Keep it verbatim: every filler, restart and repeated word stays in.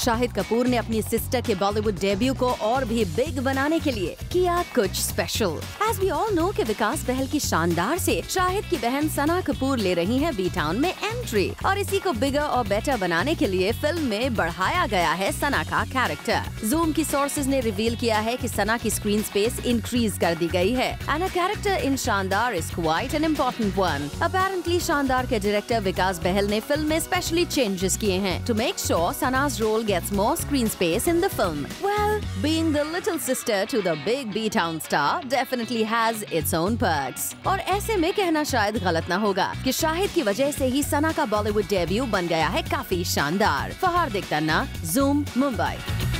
शाहिद कपूर ने अपनी सिस्टर के बॉलीवुड डेब्यू को और भी बिग बनाने के लिए किया कुछ special. As we all know कि विकास बहल की शानदार से शाहिद की बहन सना कपूर ले रही हैं बी टाउन में एंट्री, और इसी को बिगर और बेटर बनाने के लिए फिल्म में बढ़ाया गया है सना का कैरेक्टर। जूम की सोर्सेज ने रिवील किया है कि सना की स्क्रीन स्पेस इंक्रीज कर दी गई है and a character in Shaandaar is quite an important one. Apparently Shaandaar के डायरेक्टर विकास बहल ने फिल्म में स्पेशली चेंजेस किए हैं to make sure Sana's role gets more screen space in the film. Well, being the little sister to the big B-town star definitely has its own perks. और ऐसे में कहना शायद गलत ना होगा कि शाहिद की वजह से ही सना का बॉलीवुड डेब्यू बन गया है काफी शानदार। फहार दिखता ना, Zoom, मुंबई।